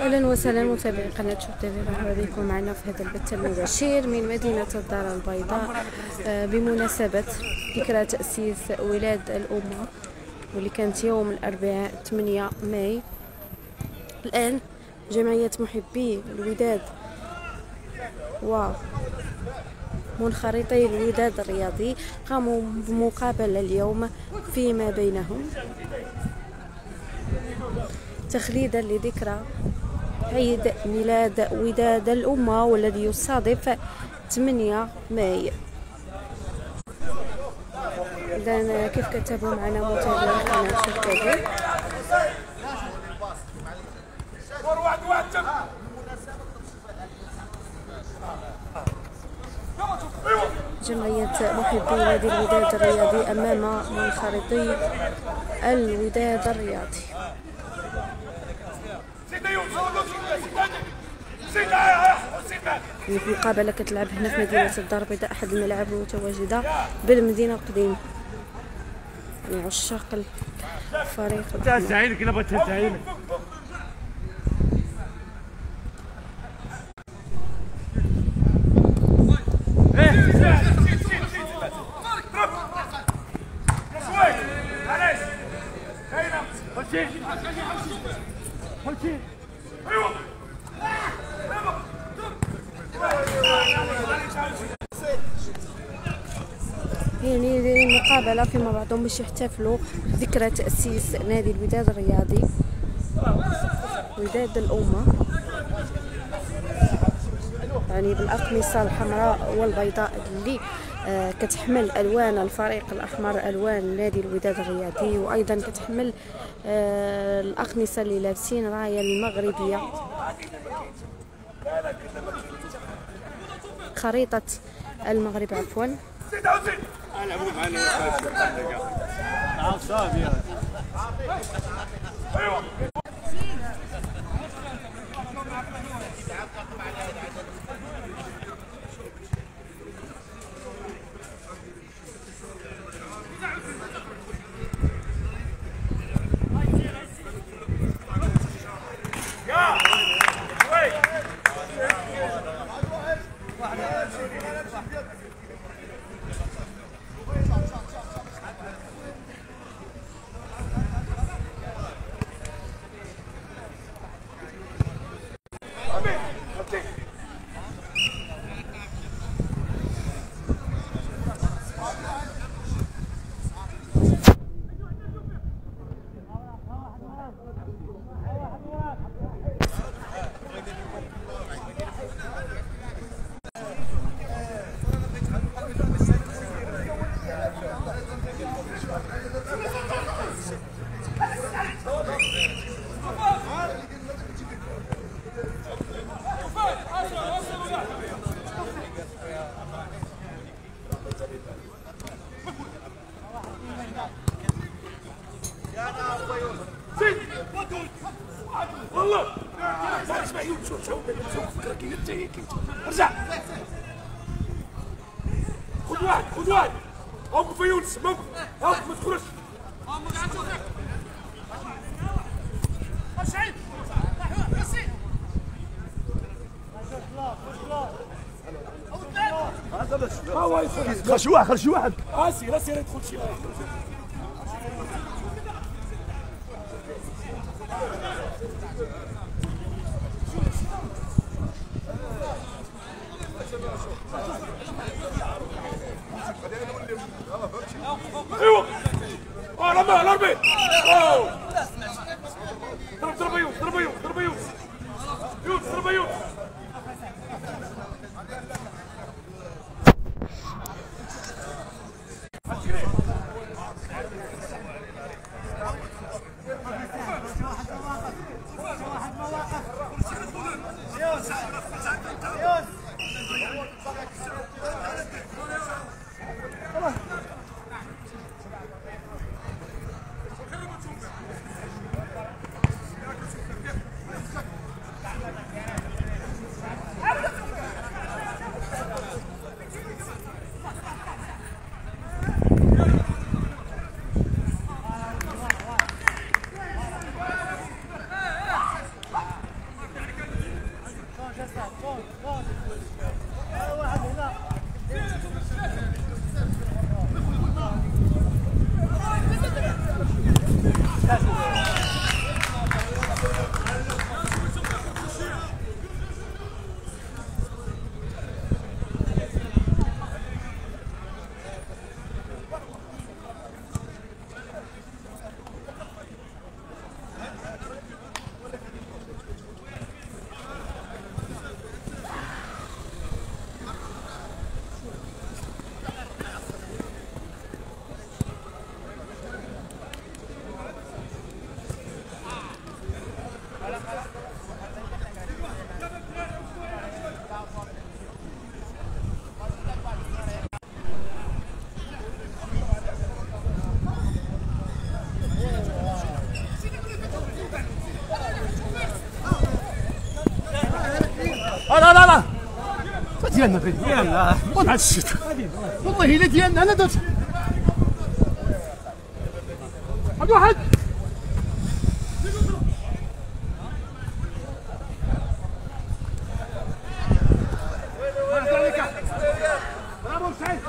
اهلا وسهلا متابعي قناه شوف تيفي، مرحبا بكم معنا في هذا البث المباشر من مدينه الدار البيضاء بمناسبه ذكرى تاسيس ولاد الامه واللي كانت يوم الاربعاء 8 ماي. الان جمعيه محبي الوداد ومنخرطي الوداد الرياضي قاموا بمقابله اليوم فيما بينهم تخليدا لذكرى عيد ميلاد وداد الأمة والذي يصادف 8 ماي. إذن كيف كتبوا معنا متابعي قناة شوف تيفي. جمعية محبي نادي الوداد الرياضي أمام منخرطي الوداد الرياضي. المقابلة كتلعب هنا في مدينة الدار البيضاء، أحد الملاعب المتواجدة بالمدينة القديمة. يعني عشاق الفريق تعينك انا بغيت تعينك. يعني المقابلة فيما بعضهم باش يحتفلوا بذكرى تأسيس نادي الوداد الرياضي وداد الأمة، يعني بالأقمصة الحمراء والبيضاء اللي كتحمل ألوان الفريق الأحمر، ألوان نادي الوداد الرياضي، وأيضا كتحمل الأقمصة اللي لابسين راية المغربية، خريطة المغرب عفوا. والله ما اسمع شوف فكرك انت ارجع خذ واحد اوقف يا يونس، اوقف ما تخرجش. خل شي واحد سير يدخل شي واحد. ايوه رمى الاربي ضرب يونس لا ديالنا ديالنا والله الشتا والله الا ديالنا انا درت واحد برافو سعيد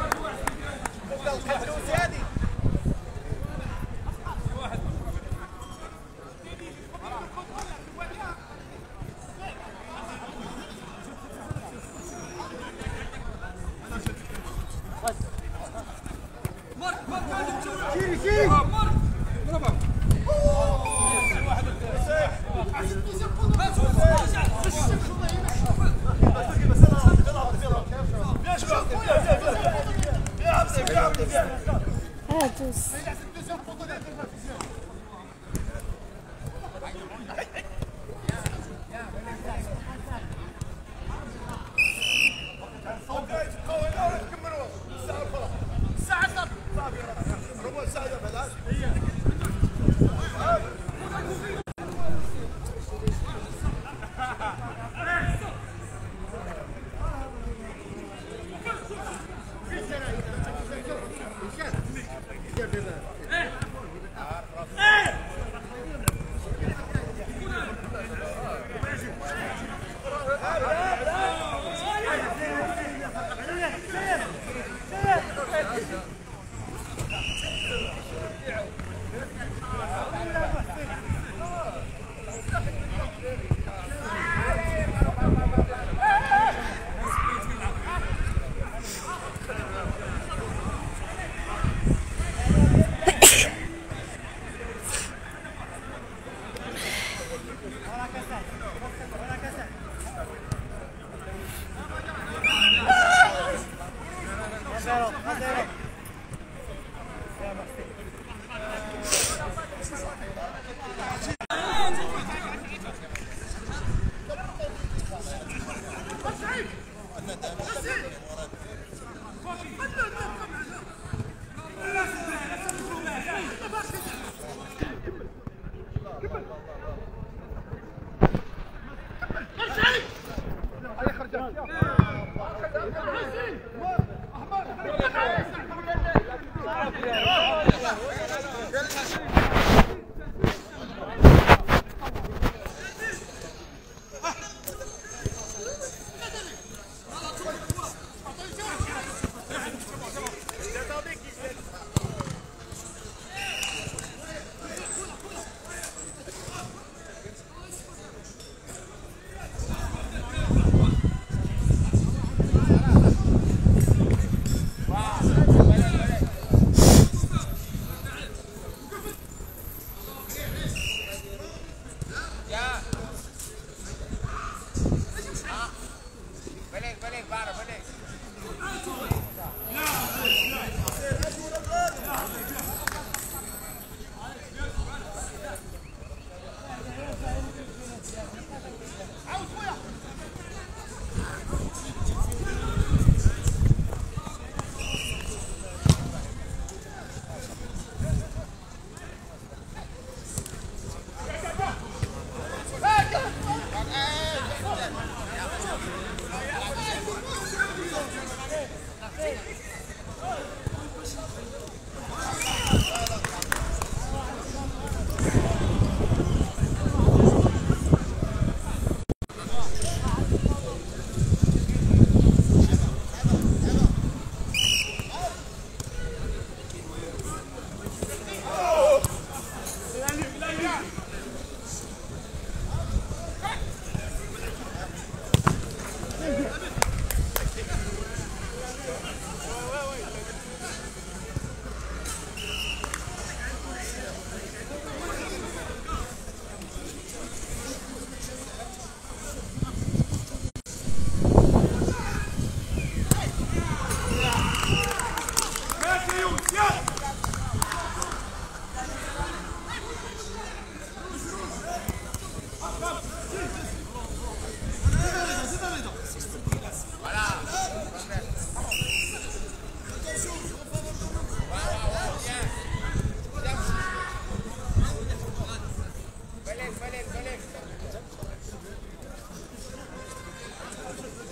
دوس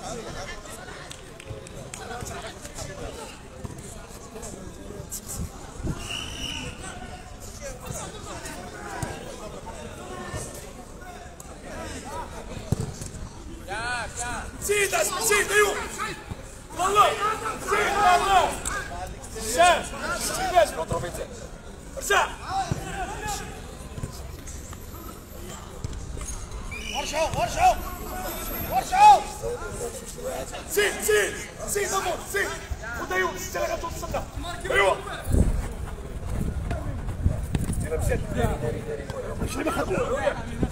زيد زيد ايوه والله زيد والله شاف كيفاش كونتروفيتي ارجع ورشعوا زيد زيد زيد امور زيد خذ ايوه السلة غتوصلنا ايوه مشينا